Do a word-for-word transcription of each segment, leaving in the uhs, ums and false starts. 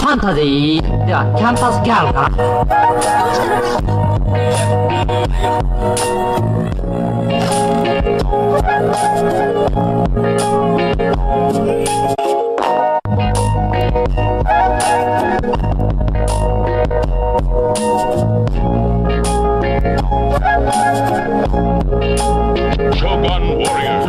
ファンタジーではキャンパスギャルから Shogun Warrior.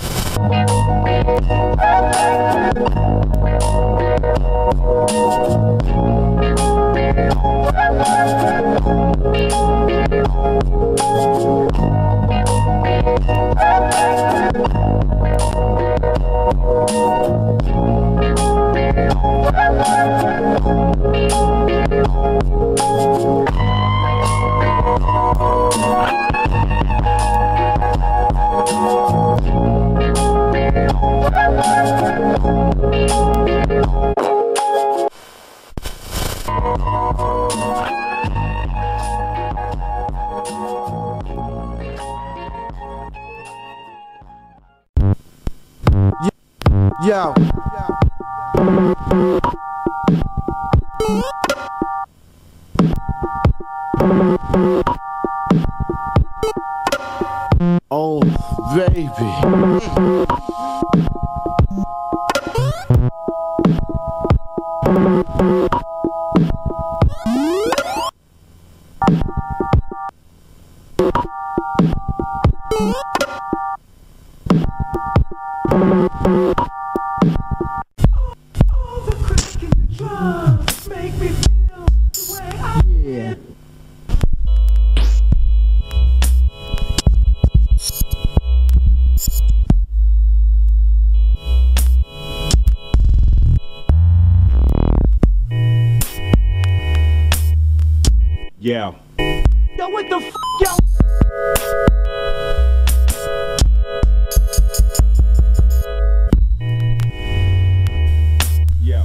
Yo. Oh, baby. Yeah. Yeah. Yo, what the f, yo? Yeah.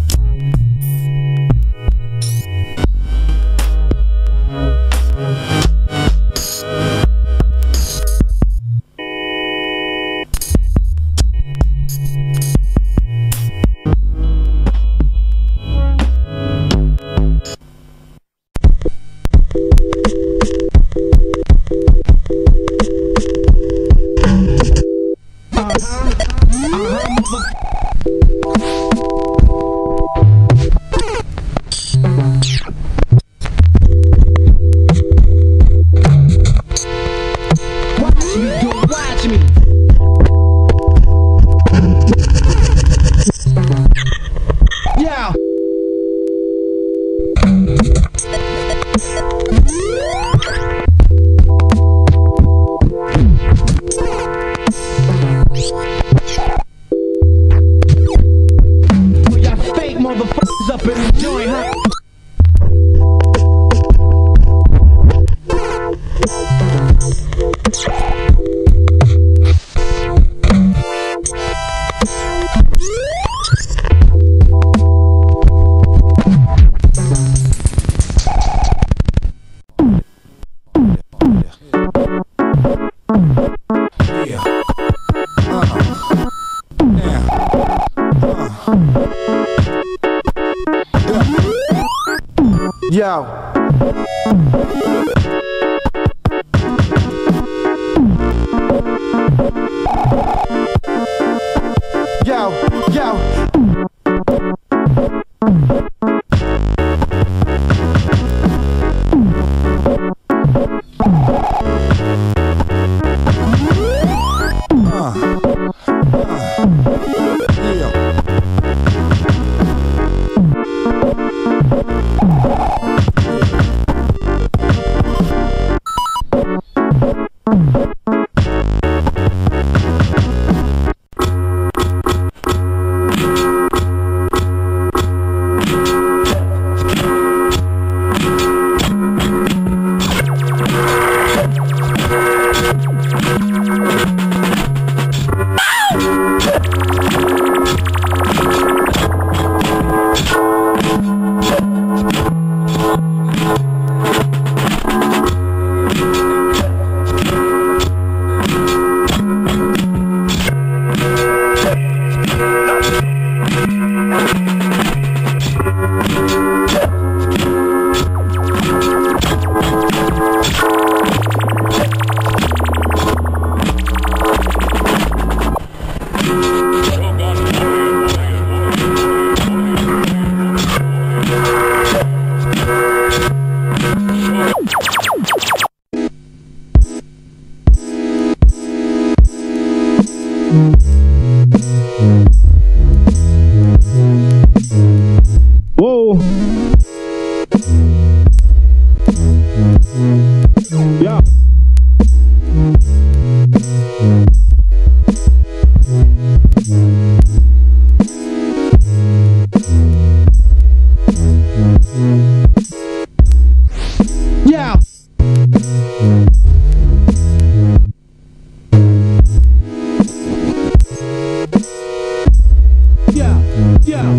Up in the joint, huh? Yeah. Uh-huh. Yeah. Uh-huh. Yo. Yo, yo. Uh, uh, yeah. Yeah.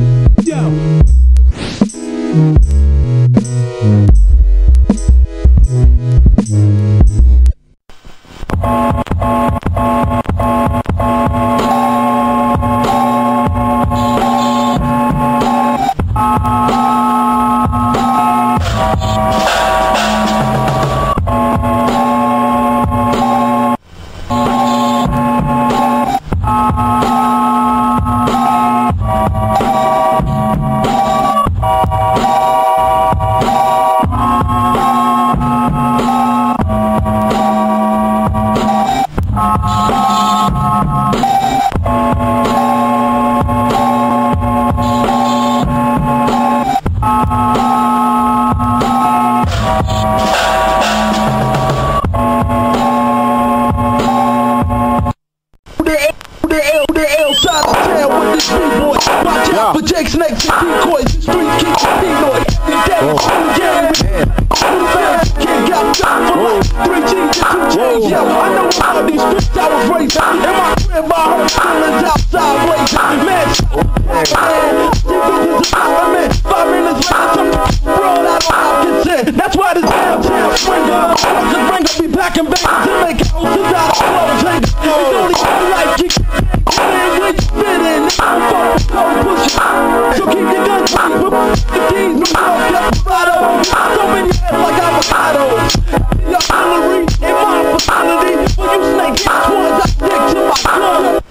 But Jake Snakes and decoys, the street keep the Pinoy. The dead Gary Kid got shot for like three G's and two G's. Yo, I know about these streets I was raised in. In my crib, my whole feelings outside blazing. Man, man, she bitches about a man. Five minutes later, some world I don't have consent. That's why this downtown springer, fuckers bring up me back and back to make houses out of clothes. It's only one life you can man, when you spit in, I'm fucking so push it. So keep your guns clean, but the keys, New York, Desperado. So many heads like avocados. Your artillery in my facility. When you snake ass ones, I stick to my gun.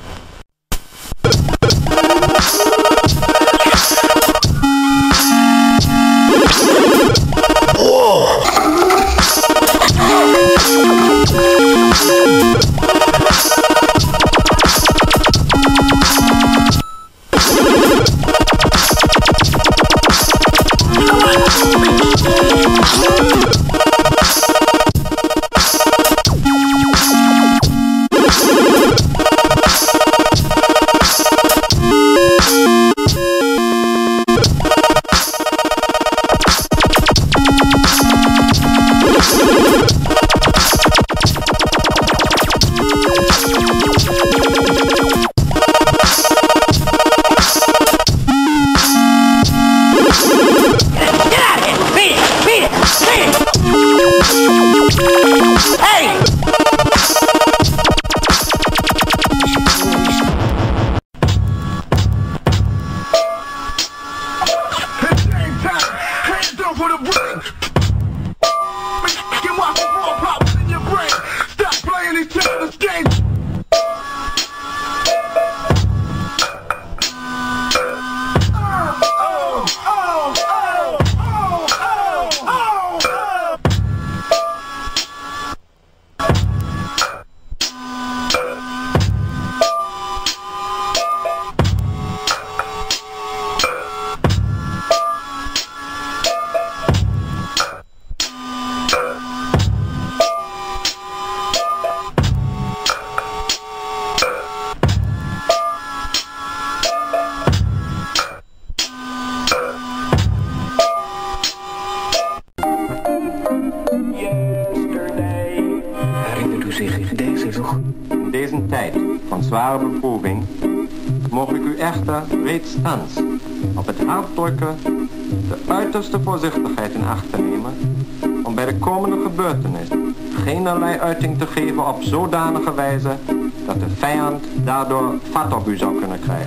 In deze tijd van zware beproeving mogen ik u echter reeds-thans op het hart drukken de uiterste voorzichtigheid in acht te nemen om bij de komende gebeurtenis geenerlei uiting te geven op zodanige wijze dat de vijand daardoor vat op u zou kunnen krijgen.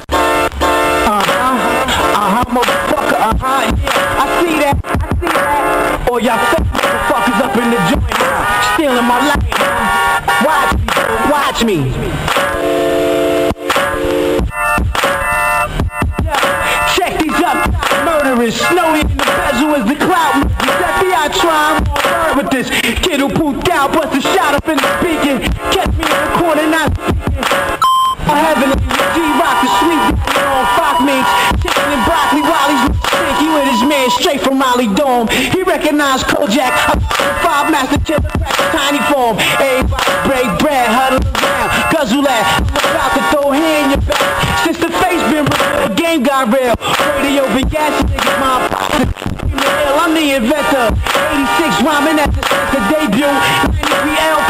Uh-huh, uh-huh, motherfucker, uh-huh, yeah, I see that, I see that. All y'all fake motherfuckers up in the joint now, stealing my life, huh? Watch me, watch me. Yeah, check these up, murderers, Snowdy in the bezel is the clout. F B I trying to word with this kid who pooped out, bust a shot up in the beacon, catch me in the corner, not speaking. I heavenly G-Rock the sweet on Fox meats, chicken and broccoli while he's sick. He with his man straight from Raleigh Dome. He recognized Kojak, a five master killer, tiny form. Everybody break bread, huddle around, guzzle that. I'm about to throw hair in your back. Since the face been real, game got real. Radio been gassing niggas, my I'm the inventor. eighty-six rhyming at the, at the debut. ninety-three L